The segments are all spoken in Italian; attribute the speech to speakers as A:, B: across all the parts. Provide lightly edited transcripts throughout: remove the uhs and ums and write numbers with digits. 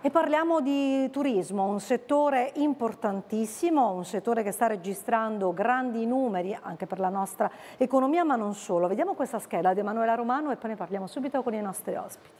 A: E parliamo di turismo, un settore importantissimo, un settore che sta registrando grandi numeri anche per la nostra economia, ma non solo. Vediamo questa scheda di Emanuela Romano e poi ne parliamo subito con i nostri ospiti.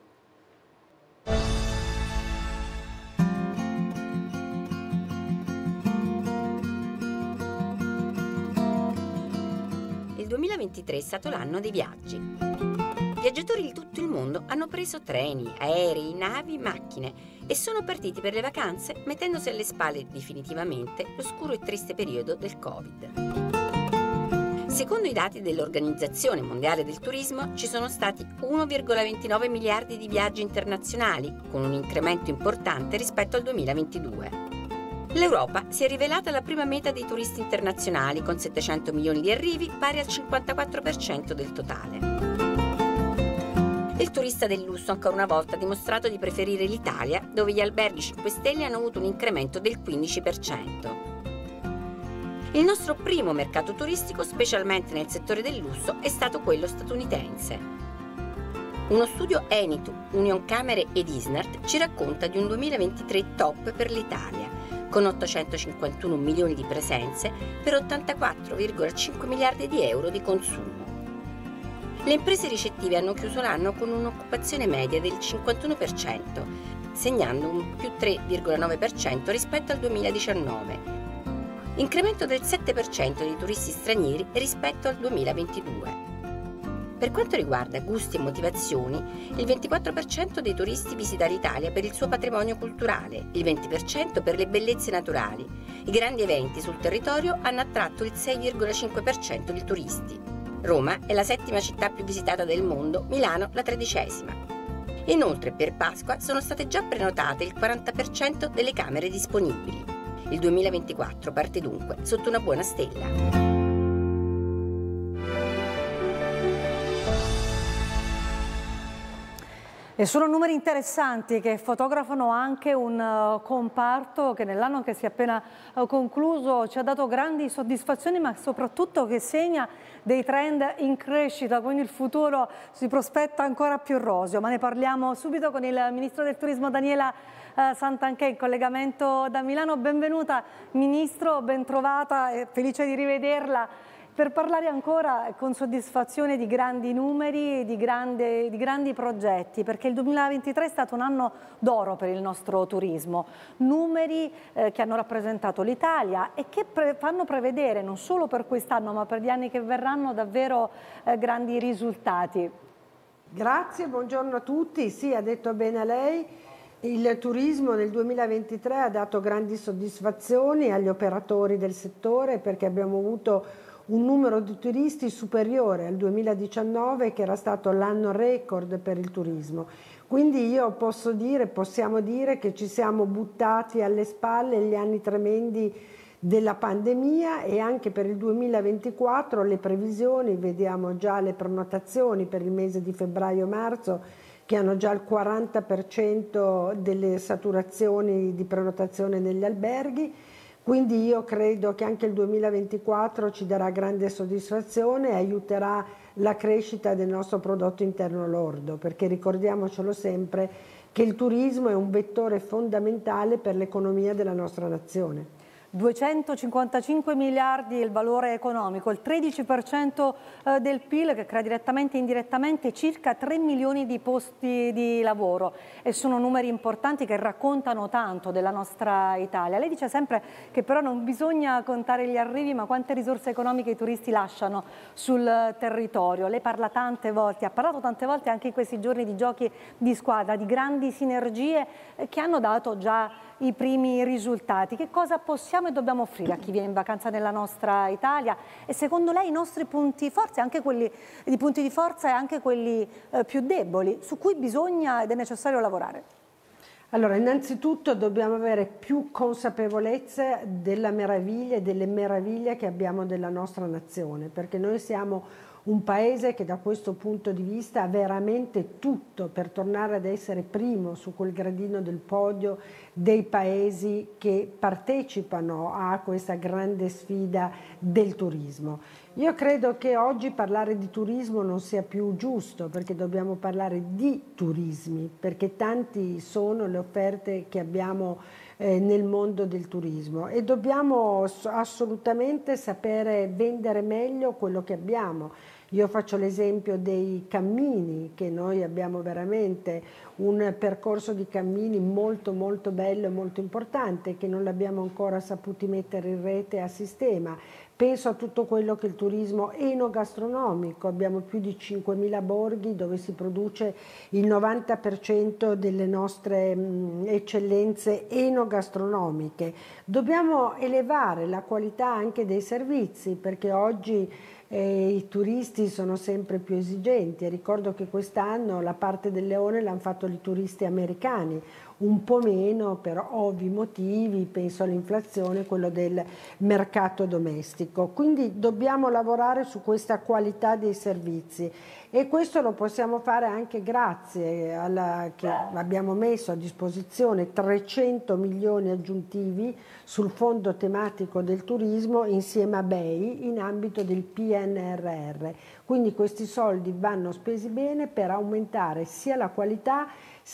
B: Il 2023 è stato l'anno dei viaggi. Viaggiatori di tutto il mondo hanno preso treni, aerei, navi, macchine e sono partiti per le vacanze mettendosi alle spalle definitivamente l'oscuro e triste periodo del Covid. Secondo i dati dell'Organizzazione Mondiale del Turismo ci sono stati 1,29 miliardi di viaggi internazionali, con un incremento importante rispetto al 2022. L'Europa si è rivelata la prima meta dei turisti internazionali con 700 milioni di arrivi, pari al 54% del totale. Il turista del lusso ancora una volta ha dimostrato di preferire l'Italia, dove gli alberghi 5 stelle hanno avuto un incremento del 15%. Il nostro primo mercato turistico, specialmente nel settore del lusso, è stato quello statunitense. Uno studio Enitu, Unioncamere ed Isnert ci racconta di un 2023 top per l'Italia, con 851 milioni di presenze per 84,5 miliardi di euro di consumo. Le imprese ricettive hanno chiuso l'anno con un'occupazione media del 51%, segnando un più 3,9% rispetto al 2019, incremento del 7% dei turisti stranieri rispetto al 2022. Per quanto riguarda gusti e motivazioni, il 24% dei turisti visita l'Italia per il suo patrimonio culturale, il 20% per le bellezze naturali. I grandi eventi sul territorio hanno attratto il 6,5% di turisti. Roma è la 7ª città più visitata del mondo, Milano la 13ª. Inoltre per Pasqua sono state già prenotate il 40% delle camere disponibili. Il 2024 parte dunque sotto una buona stella.
A: E sono numeri interessanti che fotografano anche un comparto che nell'anno che si è appena concluso ci ha dato grandi soddisfazioni, ma soprattutto che segna dei trend in crescita, quindi il futuro si prospetta ancora più roseo. Ma ne parliamo subito con il Ministro del Turismo Daniela Santanchè in collegamento da Milano. Benvenuta Ministro, ben trovata e felice di rivederla. Per parlare ancora con soddisfazione di grandi numeri, di grandi progetti, perché il 2023 è stato un anno d'oro per il nostro turismo. Numeri che hanno rappresentato l'Italia e che fanno prevedere non solo per quest'anno ma per gli anni che verranno davvero grandi risultati.
C: Grazie, buongiorno a tutti. Sì, ha detto bene lei. Il turismo nel 2023 ha dato grandi soddisfazioni agli operatori del settore perché abbiamo avuto un numero di turisti superiore al 2019 che era stato l'anno record per il turismo. Quindi possiamo dire che ci siamo buttati alle spalle gli anni tremendi della pandemia e anche per il 2024 le previsioni, vediamo già le prenotazioni per il mese di febbraio-marzo che hanno già il 40% delle saturazioni di prenotazione negli alberghi. Quindi io credo che anche il 2024 ci darà grande soddisfazione e aiuterà la crescita del nostro prodotto interno lordo, perché ricordiamocelo sempre che il turismo è un vettore fondamentale per l'economia della nostra nazione.
A: 255 miliardi il valore economico, il 13% del PIL che crea direttamente e indirettamente circa 3 milioni di posti di lavoro e sono numeri importanti che raccontano tanto della nostra Italia. Lei dice sempre che però non bisogna contare gli arrivi ma quante risorse economiche i turisti lasciano sul territorio. Lei parla tante volte, ha parlato tante volte anche in questi giorni di giochi di squadra, di grandi sinergie che hanno dato già i primi risultati. Che cosa possiamo e dobbiamo offrire a chi viene in vacanza nella nostra Italia e secondo lei i nostri punti forza, anche quelli di punti di forza e anche quelli più deboli, su cui bisogna ed è necessario lavorare?
C: Allora, innanzitutto dobbiamo avere più consapevolezza della meraviglia e delle meraviglie che abbiamo della nostra nazione, perché noi siamo un paese che da questo punto di vista ha veramente tutto per tornare ad essere primo su quel gradino del podio dei paesi che partecipano a questa grande sfida del turismo. Io credo che oggi parlare di turismo non sia più giusto, perché dobbiamo parlare di turismi, perché tanti sono le offerte che abbiamo nel mondo del turismo e dobbiamo assolutamente sapere vendere meglio quello che abbiamo. Io faccio l'esempio dei cammini, che noi abbiamo veramente un percorso di cammini molto molto bello e molto importante, che non l'abbiamo ancora saputi mettere in rete a sistema. Penso a tutto quello che è il turismo enogastronomico, abbiamo più di 5.000 borghi dove si produce il 90% delle nostre eccellenze enogastronomiche. Dobbiamo elevare la qualità anche dei servizi, perché oggi i turisti sono sempre più esigenti. Ricordo che quest'anno la parte del leone l'hanno fatto i turisti americani, un po' meno per ovvi motivi, penso all'inflazione, quello del mercato domestico. Quindi dobbiamo lavorare su questa qualità dei servizi e questo lo possiamo fare anche grazie alla che abbiamo messo a disposizione 300 milioni aggiuntivi sul fondo tematico del turismo insieme a BEI in ambito del PNRR. Quindi questi soldi vanno spesi bene per aumentare sia la qualità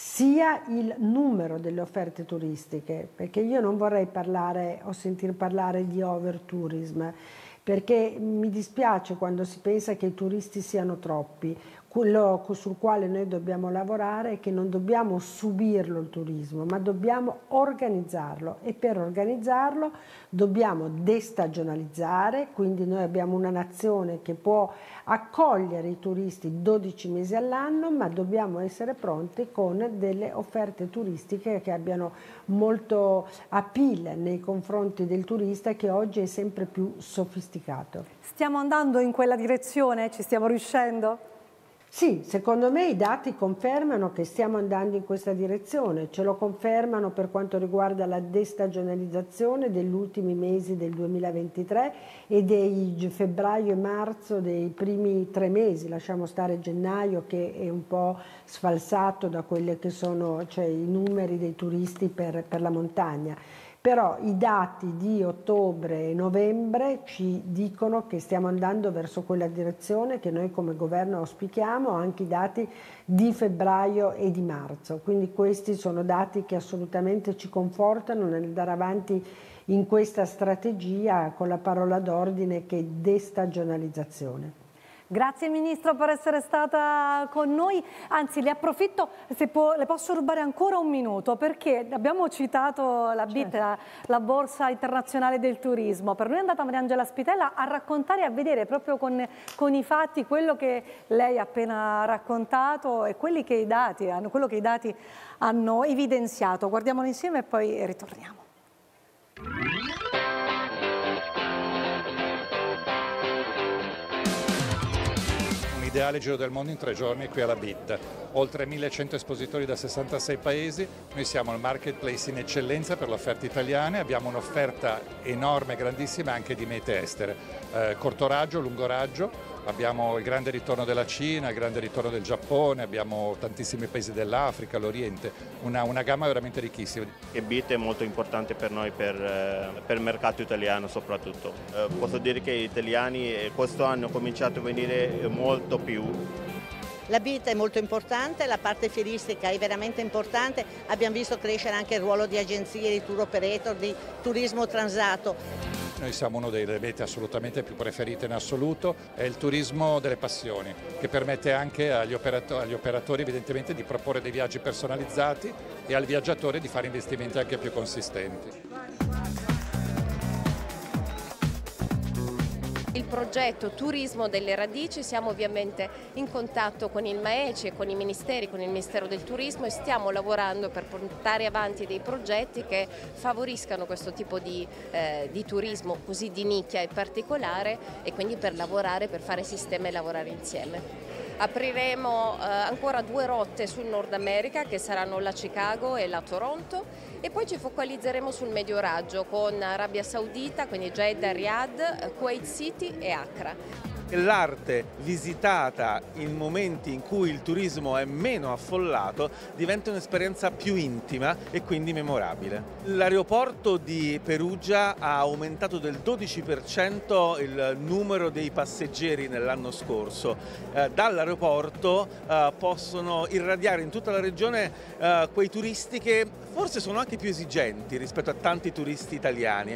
C: sia il numero delle offerte turistiche, perché io non vorrei parlare o sentir parlare di overtourism, perché mi dispiace quando si pensa che i turisti siano troppi. Quello sul quale noi dobbiamo lavorare è che non dobbiamo subirlo il turismo, ma dobbiamo organizzarlo e per organizzarlo dobbiamo destagionalizzare, quindi noi abbiamo una nazione che può accogliere i turisti 12 mesi all'anno, ma dobbiamo essere pronti con delle offerte turistiche che abbiano molto appeal nei confronti del turista, che oggi è sempre più sofisticato.
A: Stiamo andando in quella direzione? Ci stiamo riuscendo?
C: Sì, secondo me i dati confermano che stiamo andando in questa direzione, ce lo confermano per quanto riguarda la destagionalizzazione degli ultimi mesi del 2023 e dei febbraio e marzo dei primi 3 mesi, lasciamo stare gennaio che è un po' sfalsato da quelli che sono, cioè, i numeri dei turisti per la montagna. Però i dati di ottobre e novembre ci dicono che stiamo andando verso quella direzione che noi come governo auspichiamo, anche i dati di febbraio e di marzo. Quindi questi sono dati che assolutamente ci confortano nell'andare avanti in questa strategia con la parola d'ordine che è destagionalizzazione.
A: Grazie Ministro per essere stata con noi, anzi le approfitto, se le posso rubare ancora un minuto, perché abbiamo citato la BIT, certo, la Borsa Internazionale del Turismo. Per noi è andata Mariangela Spitella a raccontare e a vedere proprio con i fatti quello che lei ha appena raccontato e quello che i dati hanno evidenziato. Guardiamolo insieme e poi ritorniamo.
D: Ideale giro del mondo in 3 giorni qui alla BIT. Oltre 1100 espositori da 66 paesi, noi siamo il marketplace in eccellenza per le offerte italiane, abbiamo un'offerta enorme, grandissima anche di mete estere, corto raggio, lungo raggio, abbiamo il grande ritorno della Cina, il grande ritorno del Giappone, abbiamo tantissimi paesi dell'Africa, l'Oriente, una gamma veramente ricchissima.
E: E BIT è molto importante per noi, per il mercato italiano soprattutto. Posso dire che gli italiani questo anno hanno cominciato a venire molto più.
F: La BIT è molto importante, la parte fieristica è veramente importante, abbiamo visto crescere anche il ruolo di agenzie, di tour operator, di turismo transato.
D: Noi siamo uno delle mete assolutamente più preferite in assoluto, è il turismo delle passioni, che permette anche agli operatori evidentemente di proporre dei viaggi personalizzati e al viaggiatore di fare investimenti anche più consistenti.
G: Il progetto Turismo delle Radici, siamo ovviamente in contatto con il MAECI e con i ministeri, con il Ministero del Turismo e stiamo lavorando per portare avanti dei progetti che favoriscano questo tipo di turismo così di nicchia e particolare e quindi per lavorare, per fare sistema e lavorare insieme. Apriremo ancora 2 rotte sul Nord America che saranno la Chicago e la Toronto e poi ci focalizzeremo sul medio raggio con Arabia Saudita, quindi Jeddah, Riyadh, Kuwait City e Accra.
H: L'arte visitata in momenti in cui il turismo è meno affollato diventa un'esperienza più intima e quindi memorabile. L'aeroporto di Perugia ha aumentato del 12% il numero dei passeggeri nell'anno scorso. Dall'aeroporto possono irradiare in tutta la regione quei turisti che forse sono anche più esigenti rispetto a tanti turisti italiani.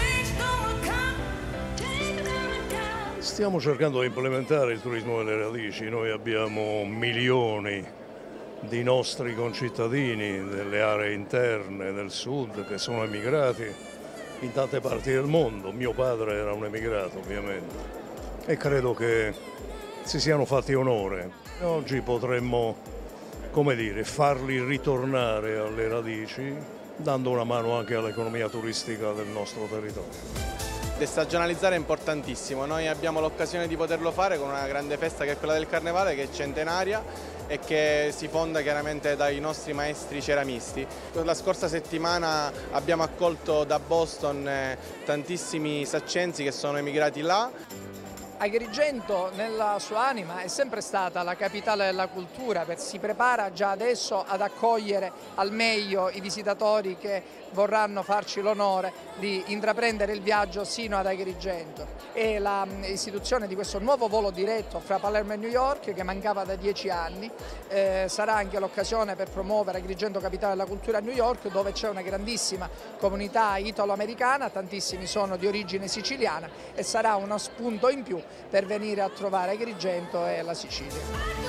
I: Stiamo cercando di implementare il turismo delle radici. Noi abbiamo milioni di nostri concittadini delle aree interne del sud che sono emigrati in tante parti del mondo. Mio padre era un emigrato, ovviamente, e credo che si siano fatti onore. Oggi potremmo, come dire, farli ritornare alle radici, dando una mano anche all'economia turistica del nostro territorio.
J: Stagionalizzare è importantissimo, noi abbiamo l'occasione di poterlo fare con una grande festa che è quella del Carnevale, che è centenaria e che si fonda chiaramente dai nostri maestri ceramisti. La scorsa settimana abbiamo accolto da Boston tantissimi saccensi che sono emigrati là.
K: Agrigento nella sua anima è sempre stata la capitale della cultura, si prepara già adesso ad accogliere al meglio i visitatori che vorranno farci l'onore di intraprendere il viaggio sino ad Agrigento. E l'istituzione di questo nuovo volo diretto fra Palermo e New York, che mancava da 10 anni, sarà anche l'occasione per promuovere Agrigento capitale della cultura a New York, dove c'è una grandissima comunità italo-americana, tantissimi sono di origine siciliana, e sarà uno spunto in più per venire a trovare Agrigento e la Sicilia.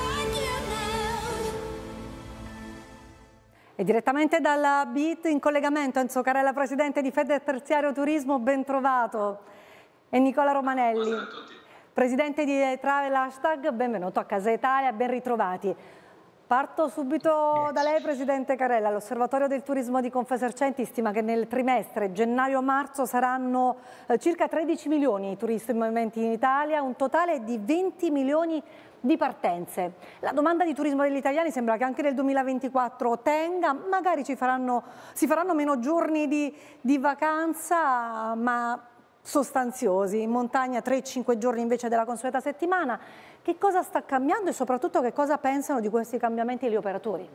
A: E direttamente dalla BIT in collegamento Enzo Carella, presidente di Federterziario Turismo, ben trovato. E Nicola Romanelli, presidente di Travel Hashtag, benvenuto a Casa Italia, ben ritrovati. Parto subito da lei, presidente Carella. L'Osservatorio del Turismo di Confesercenti stima che nel trimestre gennaio-marzo saranno circa 13 milioni i turisti in movimento in Italia, un totale di 20 milioni di partenze. La domanda di turismo degli italiani sembra che anche nel 2024 tenga, magari si faranno meno giorni di vacanza, ma sostanziosi. In montagna 3-5 giorni invece della consueta settimana. Che cosa sta cambiando e soprattutto che cosa pensano di questi cambiamenti gli operatori?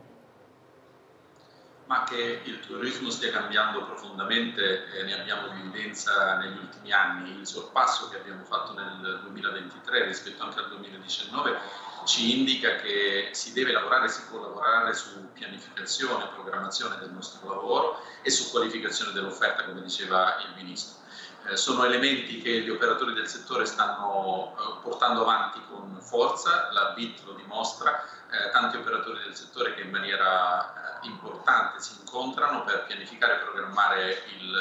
L: Ma che il turismo stia cambiando profondamente ne abbiamo evidenza negli ultimi anni. Il sorpasso che abbiamo fatto nel 2023 rispetto anche al 2019 ci indica che si deve lavorare, si può lavorare su pianificazione, programmazione del nostro lavoro e su qualificazione dell'offerta, come diceva il Ministro. Sono elementi che gli operatori del settore stanno portando avanti con forza, la BIT lo dimostra, tanti operatori del settore che in maniera importante si incontrano per pianificare e programmare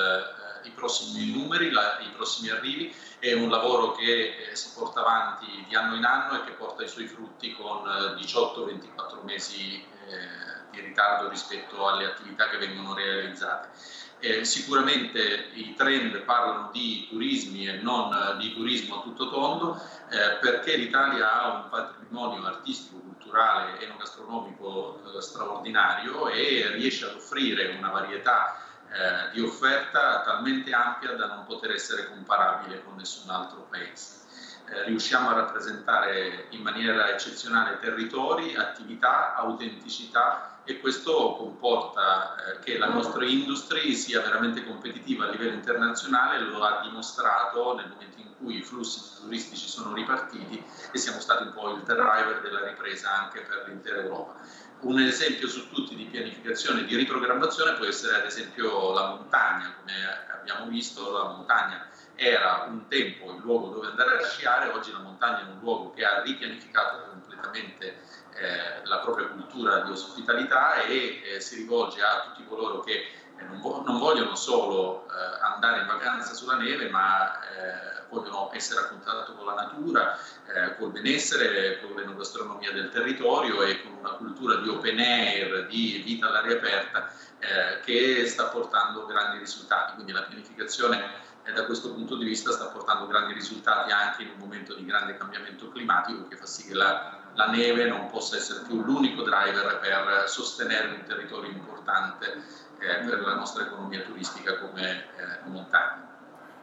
L: i prossimi numeri, i prossimi arrivi. È un lavoro che si porta avanti di anno in anno e che porta i suoi frutti con 18-24 mesi di ritardo rispetto alle attività che vengono realizzate. Sicuramente i trend parlano di turismi e non di turismo a tutto tondo, perché l'Italia ha un patrimonio artistico, culturale, enogastronomico straordinario e riesce ad offrire una varietà di offerta talmente ampia da non poter essere comparabile con nessun altro paese. Riusciamo a rappresentare in maniera eccezionale territori, attività, autenticità, e questo comporta che la nostra industria sia veramente competitiva a livello internazionale. Lo ha dimostrato nel momento in cui i flussi turistici sono ripartiti e siamo stati un po' il driver della ripresa anche per l'intera Europa. Un esempio su tutti di pianificazione e di riprogrammazione può essere ad esempio la montagna. Come abbiamo visto, la montagna era un tempo il luogo dove andare a sciare, oggi la montagna è un luogo che ha ripianificato completamente la propria cultura di ospitalità e si rivolge a tutti coloro che non vogliono solo andare in vacanza sulla neve, ma vogliono essere a contatto con la natura, col benessere, con l'enogastronomia del territorio e con una cultura di open air, di vita all'aria aperta che sta portando grandi risultati. Quindi la pianificazione da questo punto di vista sta portando grandi risultati anche in un momento di grande cambiamento climatico che fa sì che la neve non possa essere più l'unico driver per sostenere un territorio importante per la nostra economia turistica come montagna.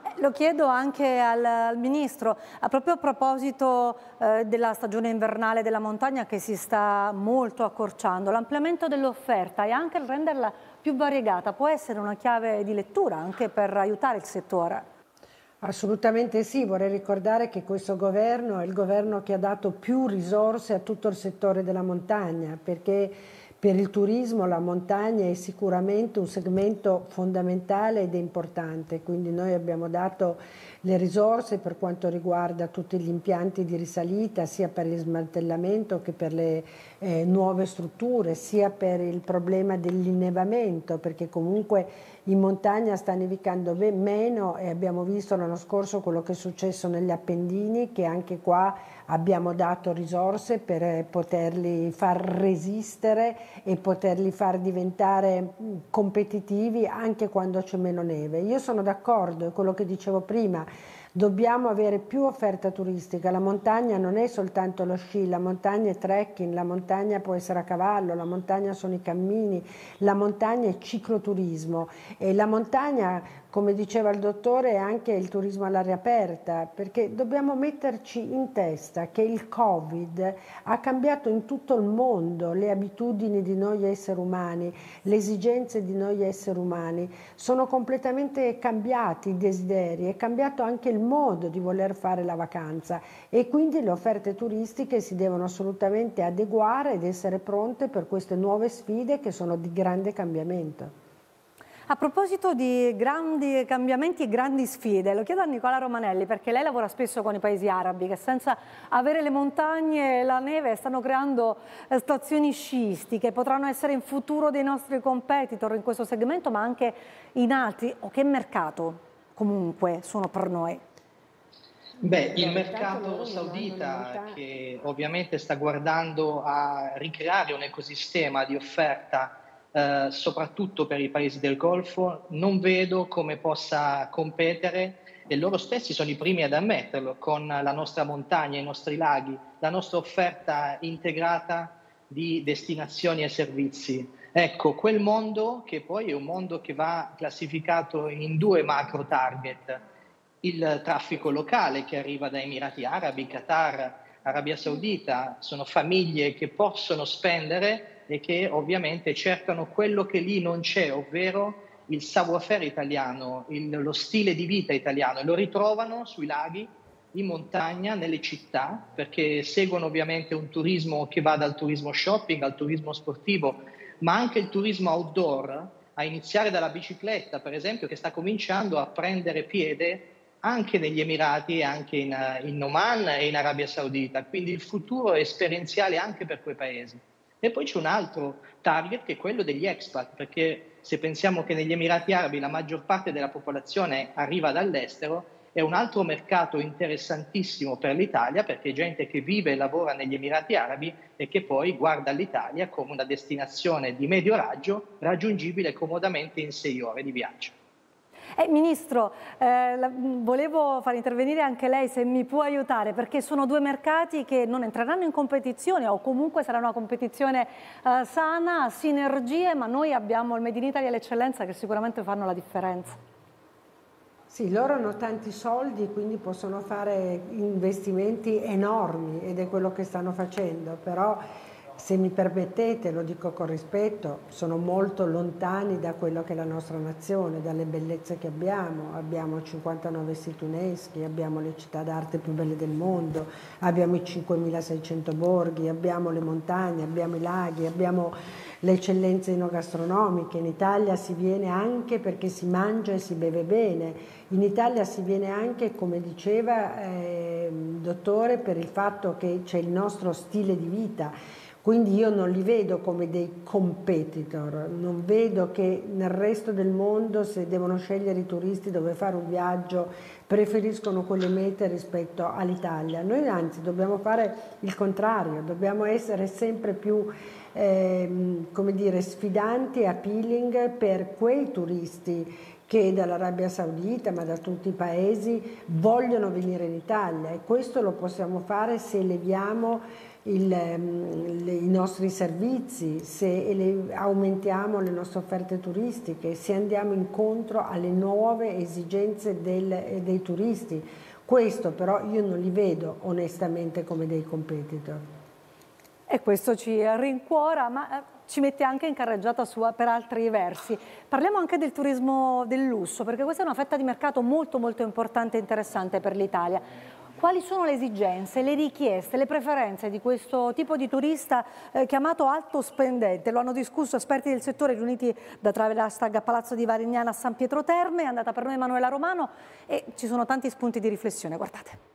A: Lo chiedo anche al Ministro, proprio a proposito della stagione invernale della montagna che si sta molto accorciando, l'ampliamento dell'offerta e anche il renderla più variegata può essere una chiave di lettura anche per aiutare il settore?
C: Assolutamente sì, vorrei ricordare che questo governo è il governo che ha dato più risorse a tutto il settore della montagna, perché per il turismo la montagna è sicuramente un segmento fondamentale ed importante, quindi noi abbiamo dato le risorse per quanto riguarda tutti gli impianti di risalita, sia per il smantellamento che per le nuove strutture, sia per il problema dell'innevamento, perché comunque in montagna sta nevicando meno e abbiamo visto l'anno scorso quello che è successo negli Appendini, che anche qua abbiamo dato risorse per poterli far resistere e poterli far diventare competitivi anche quando c'è meno neve. Io sono d'accordo, è quello che dicevo prima, dobbiamo avere più offerta turistica. La montagna non è soltanto lo sci, la montagna è trekking, la montagna può essere a cavallo, la montagna sono i cammini, la montagna è cicloturismo e la montagna, come diceva il dottore, è anche il turismo all'aria aperta, perché dobbiamo metterci in testa che il Covid ha cambiato in tutto il mondo le abitudini di noi esseri umani, le esigenze di noi esseri umani, sono completamente cambiati i desideri, è cambiato anche il modo di voler fare la vacanza e quindi le offerte turistiche si devono assolutamente adeguare ed essere pronte per queste nuove sfide che sono di grande cambiamento.
A: A proposito di grandi cambiamenti e grandi sfide, lo chiedo a Nicola Romanelli perché lei lavora spesso con i paesi arabi che senza avere le montagne e la neve stanno creando stazioni sciistiche, potranno essere in futuro dei nostri competitor in questo segmento ma anche in altri. O che mercato comunque sono per noi?
M: Beh, il mercato saudita che ovviamente sta guardando a ricreare un ecosistema di offerta soprattutto per i paesi del Golfo, non vedo come possa competere, e loro stessi sono i primi ad ammetterlo, con la nostra montagna, i nostri laghi, la nostra offerta integrata di destinazioni e servizi. Ecco, quel mondo che poi è un mondo che va classificato in due macro target: il traffico locale che arriva da Emirati Arabi, Qatar, Arabia Saudita, sono famiglie che possono spendere e che ovviamente cercano quello che lì non c'è, ovvero il savoir-faire italiano, lo stile di vita italiano, e lo ritrovano sui laghi, in montagna, nelle città, perché seguono ovviamente un turismo che va dal turismo shopping al turismo sportivo, ma anche il turismo outdoor, a iniziare dalla bicicletta, per esempio, che sta cominciando a prendere piede anche negli Emirati, anche in Oman e in Arabia Saudita. Quindi il futuro è esperienziale anche per quei paesi. E poi c'è un altro target che è quello degli expat, perché se pensiamo che negli Emirati Arabi la maggior parte della popolazione arriva dall'estero, è un altro mercato interessantissimo per l'Italia, perché è gente che vive e lavora negli Emirati Arabi e che poi guarda l'Italia come una destinazione di medio raggio raggiungibile comodamente in 6 ore di viaggio.
A: Ministro, volevo far intervenire anche lei, se mi può aiutare, perché sono due mercati che non entreranno in competizione o comunque sarà una competizione sana, sinergie, ma noi abbiamo il Made in Italy e l'eccellenza che sicuramente fanno la differenza.
C: Sì, loro hanno tanti soldi, quindi possono fare investimenti enormi ed è quello che stanno facendo, però se mi permettete, lo dico con rispetto, sono molto lontani da quello che è la nostra nazione, dalle bellezze che abbiamo 59 siti UNESCO, abbiamo le città d'arte più belle del mondo, abbiamo i 5.600 borghi, abbiamo le montagne, abbiamo i laghi, abbiamo le eccellenze enogastronomiche. In Italia si viene anche perché si mangia e si beve bene, in Italia si viene anche, come diceva il dottore, per il fatto che c'è il nostro stile di vita. Quindi io non li vedo come dei competitor, non vedo che nel resto del mondo, se devono scegliere i turisti dove fare un viaggio, preferiscono quelle mete rispetto all'Italia. Noi anzi dobbiamo fare il contrario, dobbiamo essere sempre più come dire, sfidanti e appealing per quei turisti che dall'Arabia Saudita, ma da tutti i paesi, vogliono venire in Italia, e questo lo possiamo fare se leviamo i nostri servizi, se aumentiamo le nostre offerte turistiche, se andiamo incontro alle nuove esigenze dei turisti. Questo però io non li vedo onestamente come dei competitor.
A: E questo ci rincuora, ma ci mette anche in carreggiata per altri versi. Parliamo anche del turismo del lusso, perché questa è una fetta di mercato molto molto importante e interessante per l'Italia. Quali sono le esigenze, le richieste, le preferenze di questo tipo di turista chiamato alto spendente? Lo hanno discusso esperti del settore riuniti da Travelastag a Palazzo di Varignana a San Pietro Terme. È andata per noi Emanuela Romano e ci sono tanti spunti di riflessione, guardate.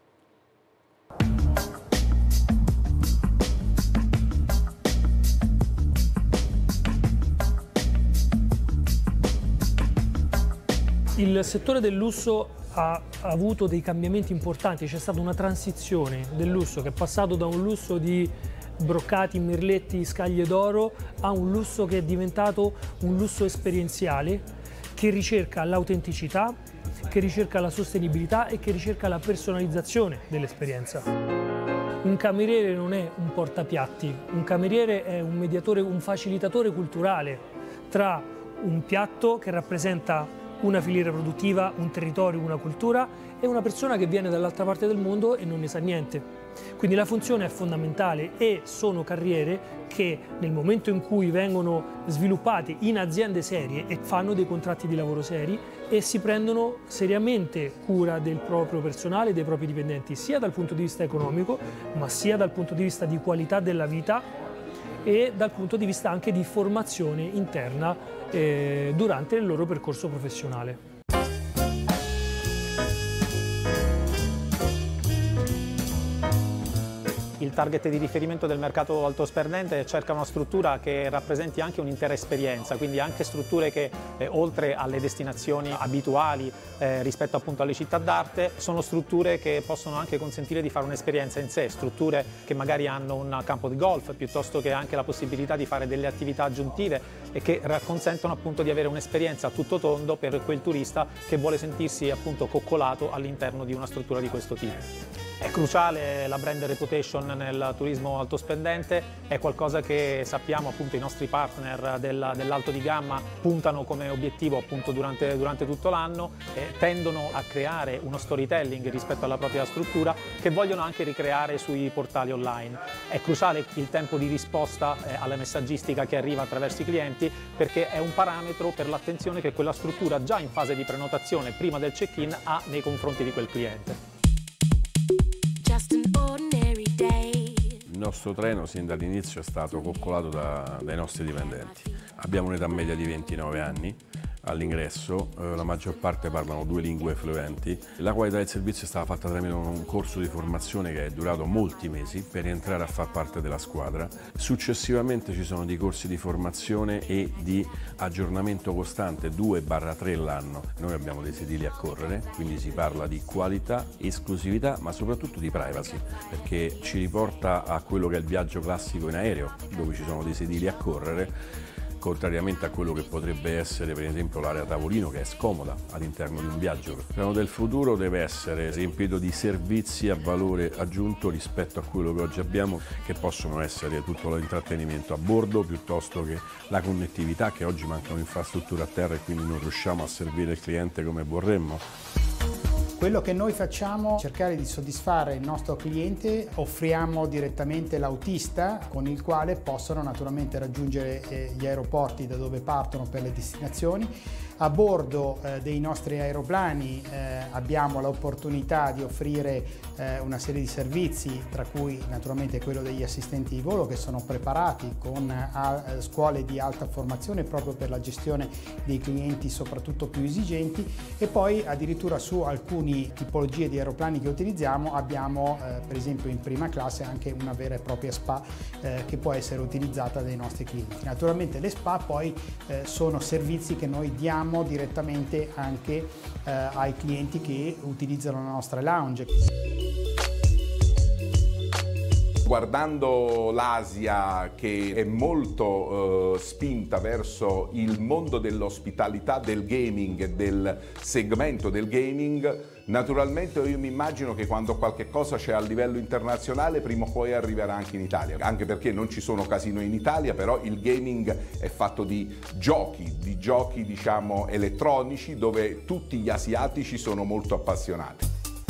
N: Il settore del lusso ha avuto dei cambiamenti importanti, c'è stata una transizione del lusso che è passato da un lusso di broccati, merletti, scaglie d'oro a un lusso che è diventato un lusso esperienziale che ricerca l'autenticità, che ricerca la sostenibilità e che ricerca la personalizzazione dell'esperienza. Un cameriere non è un portapiatti, un cameriere è un mediatore, un facilitatore culturale tra un piatto che rappresenta una filiera produttiva, un territorio, una cultura e una persona che viene dall'altra parte del mondo e non ne sa niente. Quindi la funzione è fondamentale e sono carriere che nel momento in cui vengono sviluppate in aziende serie e fanno dei contratti di lavoro seri e si prendono seriamente cura del proprio personale, dei propri dipendenti, sia dal punto di vista economico, ma sia dal punto di vista di qualità della vita e dal punto di vista anche di formazione interna durante il loro percorso professionale.
O: Il target di riferimento del mercato alto spendente cerca una struttura che rappresenti anche un'intera esperienza, quindi anche strutture che oltre alle destinazioni abituali rispetto appunto alle città d'arte, sono strutture che possono anche consentire di fare un'esperienza in sé, strutture che magari hanno un campo di golf piuttosto che anche la possibilità di fare delle attività aggiuntive e che consentono appunto di avere un'esperienza a tutto tondo per quel turista che vuole sentirsi appunto coccolato all'interno di una struttura di questo tipo. È cruciale la brand reputation nel turismo alto spendente, è qualcosa che sappiamo appunto i nostri partner dell'alto di gamma puntano come obiettivo appunto durante tutto l'anno, tendono a creare uno storytelling rispetto alla propria struttura che vogliono anche ricreare sui portali online. È cruciale il tempo di risposta alla messaggistica che arriva attraverso i clienti perché è un parametro per l'attenzione che quella struttura già in fase di prenotazione prima del check-in ha nei confronti di quel cliente.
P: Il nostro treno sin dall'inizio è stato coccolato dai nostri dipendenti. Abbiamo un'età media di 29 anni all'ingresso, la maggior parte parlano 2 lingue fluenti. La qualità del servizio è stata fatta tramite un corso di formazione che è durato molti mesi per entrare a far parte della squadra. Successivamente ci sono dei corsi di formazione e di aggiornamento costante, 2/3 l'anno. Noi abbiamo dei sedili a correre, quindi si parla di qualità, esclusività, ma soprattutto di privacy, perché ci riporta a quello che è il viaggio classico in aereo, dove ci sono dei sedili a correre, contrariamente a quello che potrebbe essere per esempio l'area tavolino, che è scomoda all'interno di un viaggio. Il treno del futuro deve essere riempito di servizi a valore aggiunto rispetto a quello che oggi abbiamo, che possono essere tutto l'intrattenimento a bordo piuttosto che la connettività, che oggi mancano infrastrutture a terra e quindi non riusciamo a servire il cliente come vorremmo.
Q: Quello che noi facciamo è cercare di soddisfare il nostro cliente, offriamo direttamente l'autista con il quale possono naturalmente raggiungere gli aeroporti da dove partono per le destinazioni. A bordo dei nostri aeroplani abbiamo l'opportunità di offrire una serie di servizi, tra cui naturalmente quello degli assistenti di volo che sono preparati con scuole di alta formazione proprio per la gestione dei clienti soprattutto più esigenti, e poi addirittura su alcune tipologie di aeroplani che utilizziamo abbiamo per esempio in prima classe anche una vera e propria spa che può essere utilizzata dai nostri clienti. Naturalmente le spa poi sono servizi che noi diamo direttamente anche ai clienti che utilizzano la nostra lounge.
R: Guardando l'Asia, che è molto spinta verso il mondo dell'ospitalità, del gaming e del segmento del gaming, naturalmente io mi immagino che quando qualche cosa c'è a livello internazionale prima o poi arriverà anche in Italia, anche perché non ci sono casino in Italia, però il gaming è fatto di giochi diciamo elettronici, dove tutti gli asiatici sono molto appassionati.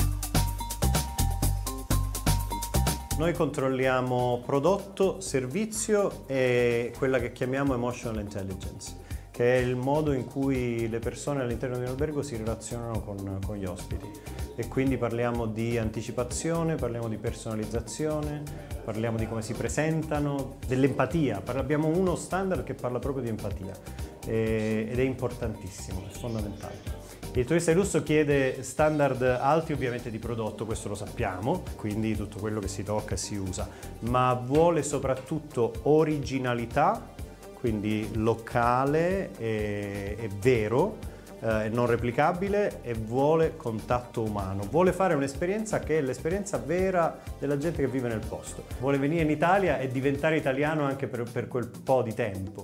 S: Noi controlliamo prodotto, servizio e quella che chiamiamo emotional intelligence, che è il modo in cui le persone all'interno di un albergo si relazionano con gli ospiti. E quindi parliamo di anticipazione, parliamo di personalizzazione, parliamo di come si presentano, dell'empatia. Abbiamo uno standard che parla proprio di empatia ed è importantissimo, è fondamentale. Il turista di lusso chiede standard alti ovviamente di prodotto, questo lo sappiamo, quindi tutto quello che si tocca e si usa, ma vuole soprattutto originalità, quindi locale e vero, non replicabile, e vuole contatto umano. Vuole fare un'esperienza che è l'esperienza vera della gente che vive nel posto. Vuole venire in Italia e diventare italiano anche per quel po' di tempo.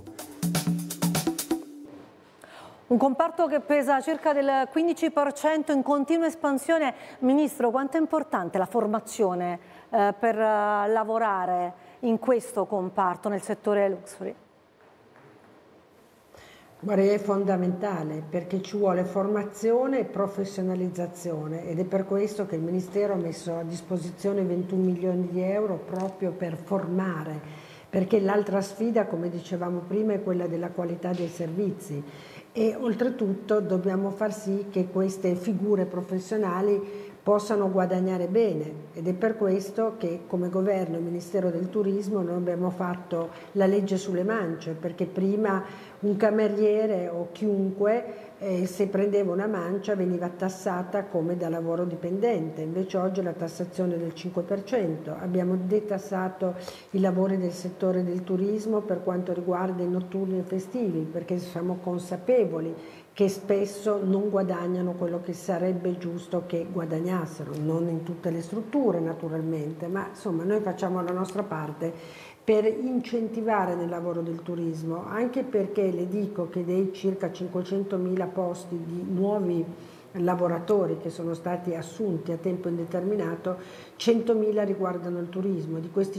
A: Un comparto che pesa circa del 15% in continua espansione. Ministro, quanto è importante la formazione per lavorare in questo comparto, nel settore luxury?
C: Guarda, è fondamentale, perché ci vuole formazione e professionalizzazione, ed è per questo che il Ministero ha messo a disposizione 21 milioni di euro proprio per formare, perché l'altra sfida, come dicevamo prima, è quella della qualità dei servizi. E oltretutto dobbiamo far sì che queste figure professionali possano guadagnare bene, ed è per questo che come governo e Ministero del Turismo noi abbiamo fatto la legge sulle mance, perché prima un cameriere o chiunque se prendeva una mancia veniva tassata come da lavoro dipendente, invece oggi la tassazione è del 5%. Abbiamo detassato i lavori del settore del turismo per quanto riguarda i notturni e festivi, perché siamo consapevoli che spesso non guadagnano quello che sarebbe giusto che guadagnassero, non in tutte le strutture naturalmente, ma insomma noi facciamo la nostra parte per incentivare nel lavoro del turismo, anche perché le dico che dei circa 500.000 posti di nuovi lavoratori che sono stati assunti a tempo indeterminato, 100.000 riguardano il turismo. Di questi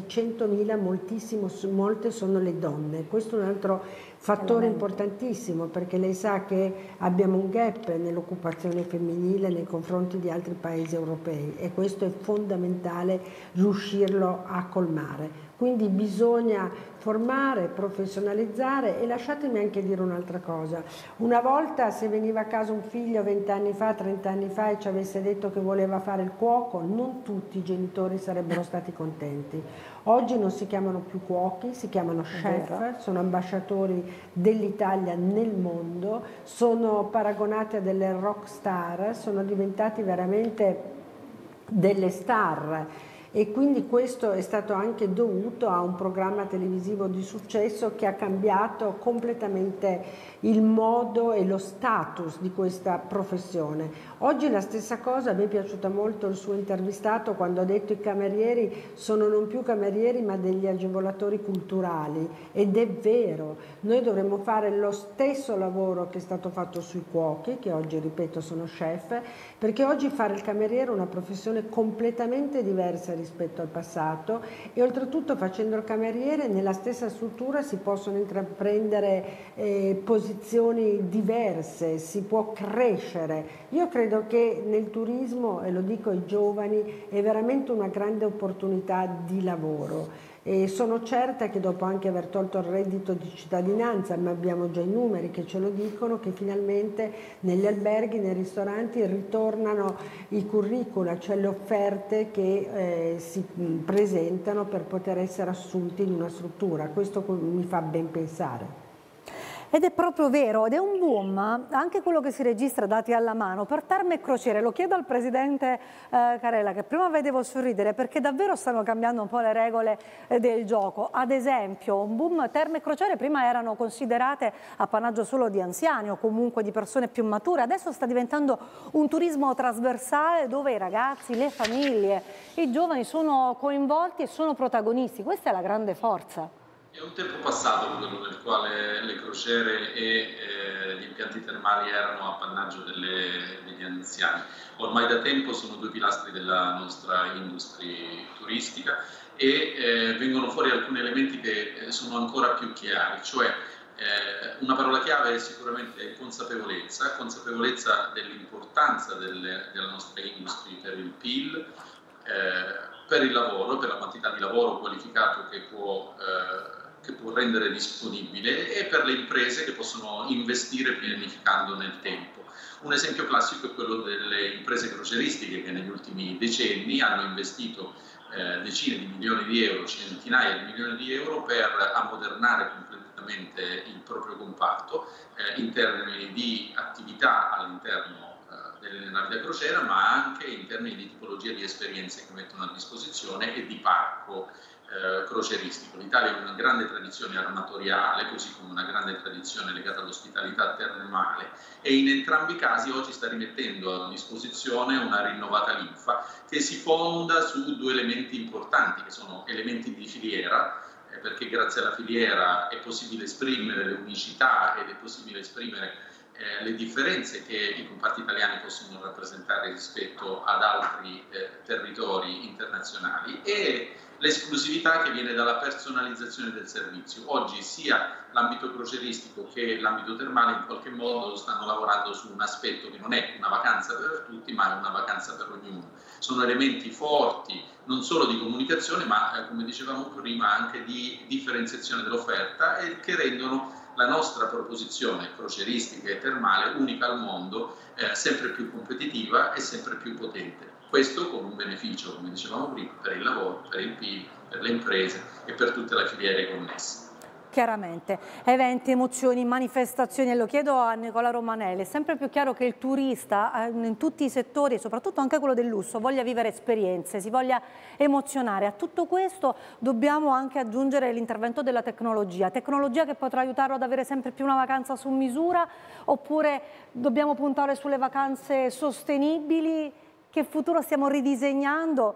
C: 100.000 molte sono le donne. Questo è un altro fattore importantissimo, perché lei sa che abbiamo un gap nell'occupazione femminile nei confronti di altri paesi europei, e questo è fondamentale riuscirlo a colmare. Quindi bisogna formare, professionalizzare. E lasciatemi anche dire un'altra cosa: una volta, se veniva a casa un figlio 20 anni fa, 30 anni fa, e ci avesse detto che voleva fare il cuoco, non tutti i genitori sarebbero stati contenti. Oggi non si chiamano più cuochi, si chiamano chef, sono ambasciatori dell'Italia nel mondo, sono paragonati a delle rock star, sono diventati veramente delle star. E quindi questo è stato anche dovuto a un programma televisivo di successo che ha cambiato completamente il modo e lo status di questa professione. Oggi la stessa cosa, a me è piaciuta molto il suo intervistato quando ha detto i camerieri sono non più camerieri ma degli agevolatori culturali, ed è vero. Noi dovremmo fare lo stesso lavoro che è stato fatto sui cuochi, che oggi, ripeto, sono chef, perché oggi fare il cameriere è una professione completamente diversa rispetto al passato, e oltretutto facendo il cameriere nella stessa struttura si possono intraprendere posizioni diverse, si può crescere. Io credo che nel turismo, e lo dico ai giovani, è veramente una grande opportunità di lavoro. E sono certa che dopo anche aver tolto il reddito di cittadinanza, ma abbiamo già i numeri che ce lo dicono, che finalmente negli alberghi, nei ristoranti ritornano i curricula, cioè le offerte che si presentano per poter essere assunti in una struttura. Questo mi fa ben pensare.
A: Ed è proprio vero, ed è un boom, anche quello che si registra dati alla mano, per Terme e Crociere. Lo chiedo al Presidente Carella, che prima vedevo sorridere, perché davvero stanno cambiando un po' le regole del gioco. Ad esempio, un boom, Terme e Crociere prima erano considerate appannaggio solo di anziani o comunque di persone più mature, adesso sta diventando un turismo trasversale dove i ragazzi, le famiglie, i giovani sono coinvolti e sono protagonisti. Questa è la grande forza.
L: È un tempo passato quello nel quale le crociere e gli impianti termali erano appannaggio degli anziani. Ormai da tempo sono due pilastri della nostra industria turistica e vengono fuori alcuni elementi che sono ancora più chiari, cioè una parola chiave è sicuramente consapevolezza dell'importanza della nostra industria per il PIL, per il lavoro, per la quantità di lavoro qualificato che può rendere disponibile e per le imprese che possono investire pianificando nel tempo. Un esempio classico è quello delle imprese crocieristiche che negli ultimi decenni hanno investito decine di milioni di euro, centinaia di milioni di euro per ammodernare completamente il proprio comparto in termini di attività all'interno delle navi da crociera, ma anche in termini di tipologia di esperienze che mettono a disposizione e di parco croceristico. L'Italia ha una grande tradizione armatoriale, così come una grande tradizione legata all'ospitalità termale, e in entrambi i casi oggi sta rimettendo a disposizione una rinnovata linfa che si fonda su due elementi importanti, che sono elementi di filiera, perché grazie alla filiera è possibile esprimere le unicità ed è possibile esprimere le differenze che i comparti italiani possono rappresentare rispetto ad altri territori internazionali, e l'esclusività che viene dalla personalizzazione del servizio. Oggi sia l'ambito croceristico che l'ambito termale in qualche modo stanno lavorando su un aspetto che non è una vacanza per tutti, ma è una vacanza per ognuno. Sono elementi forti non solo di comunicazione, ma come dicevamo prima anche di differenziazione dell'offerta, e che rendono la nostra proposizione crocieristica e termale unica al mondo, sempre più competitiva e sempre più potente. Questo con un beneficio, come dicevamo prima, per il lavoro, per il PIL, per le imprese e per tutte le filiere connesse.
A: Chiaramente, eventi, emozioni, manifestazioni, e lo chiedo a Nicola Romanelli, è sempre più chiaro che il turista in tutti i settori, soprattutto anche quello del lusso, voglia vivere esperienze, si voglia emozionare. A tutto questo dobbiamo anche aggiungere l'intervento della tecnologia che potrà aiutarlo ad avere sempre più una vacanza su misura, oppure dobbiamo puntare sulle vacanze sostenibili? Che futuro stiamo ridisegnando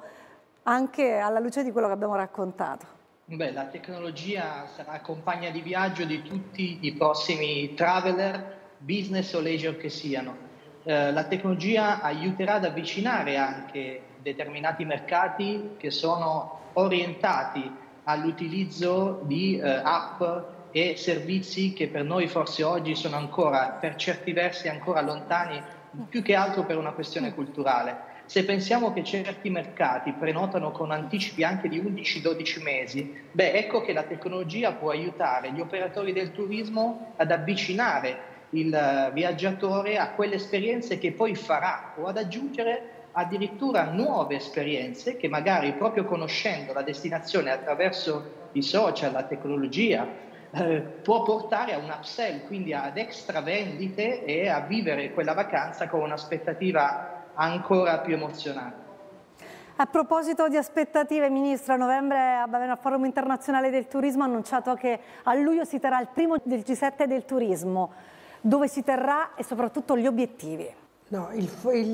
A: anche alla luce di quello che abbiamo raccontato?
M: Beh, la tecnologia sarà compagna di viaggio di tutti i prossimi traveler, business o leisure che siano. La tecnologia aiuterà ad avvicinare anche determinati mercati che sono orientati all'utilizzo di app e servizi che per noi forse oggi sono ancora, per certi versi, ancora lontani, più che altro per una questione culturale. Se pensiamo che certi mercati prenotano con anticipi anche di 11-12 mesi, beh, ecco che la tecnologia può aiutare gli operatori del turismo ad avvicinare il viaggiatore a quelle esperienze che poi farà, o ad aggiungere addirittura nuove esperienze che magari, proprio conoscendo la destinazione attraverso i social, la tecnologia, può portare a un upsell, quindi ad extra vendite e a vivere quella vacanza con un'aspettativa ancora più emozionante.
A: A proposito di aspettative, Ministro, a novembre al Forum Internazionale del Turismo ha annunciato che a luglio si terrà il primo del G7 del turismo. Dove si terrà e soprattutto gli obiettivi?
C: No, il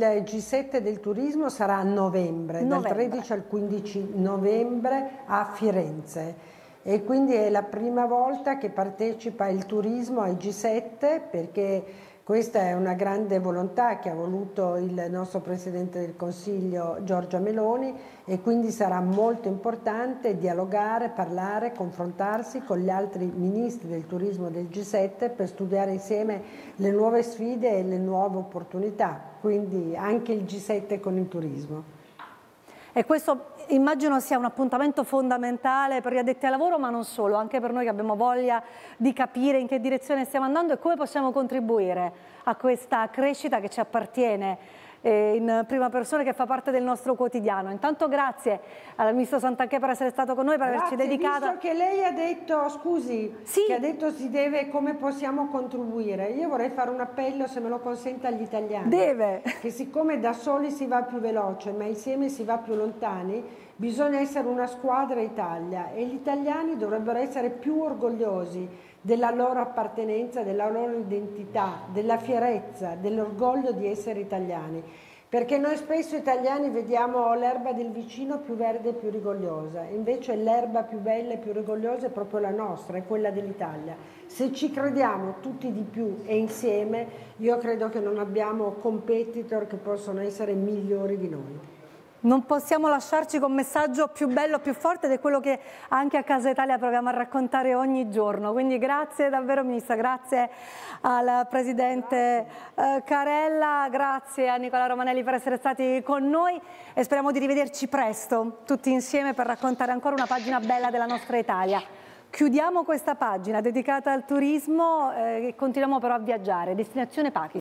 C: G7 del turismo sarà a novembre, dal 13 al 15 novembre a Firenze. E quindi è la prima volta che partecipa il turismo ai G7, perché questa è una grande volontà che ha voluto il nostro Presidente del Consiglio Giorgia Meloni, e quindi sarà molto importante dialogare, parlare, confrontarsi con gli altri ministri del turismo del G7 per studiare insieme le nuove sfide e le nuove opportunità, quindi anche il G7 con il turismo.
A: E questo immagino sia un appuntamento fondamentale per gli addetti al lavoro, ma non solo, anche per noi che abbiamo voglia di capire in che direzione stiamo andando e come possiamo contribuire a questa crescita che ci appartiene in prima persona, che fa parte del nostro quotidiano. Intanto grazie al Ministro Santanchè per essere stato con noi, per averci dedicato.
C: Visto che lei ha detto, scusi,
A: sì,
C: che ha detto si deve, come possiamo contribuire, io vorrei fare un appello, se me lo consente, agli italiani.
A: Deve.
C: Che siccome da soli si va più veloce, ma insieme si va più lontani, bisogna essere una squadra Italia, e gli italiani dovrebbero essere più orgogliosi della loro appartenenza, della loro identità, della fierezza, dell'orgoglio di essere italiani. Perché noi spesso italiani vediamo l'erba del vicino più verde e più rigogliosa, invece l'erba più bella e più rigogliosa è proprio la nostra, è quella dell'Italia. Se ci crediamo tutti di più e insieme, io credo che non abbiamo competitor che possono essere migliori di noi.
A: Non possiamo lasciarci con un messaggio più bello, più forte, ed è quello che anche a Casa Italia proviamo a raccontare ogni giorno. Quindi grazie davvero Ministra, grazie al Presidente Carella, grazie a Nicola Romanelli per essere stati con noi, e speriamo di rivederci presto tutti insieme per raccontare ancora una pagina bella della nostra Italia. Chiudiamo questa pagina dedicata al turismo e continuiamo però a viaggiare. Destinazione Pakistan.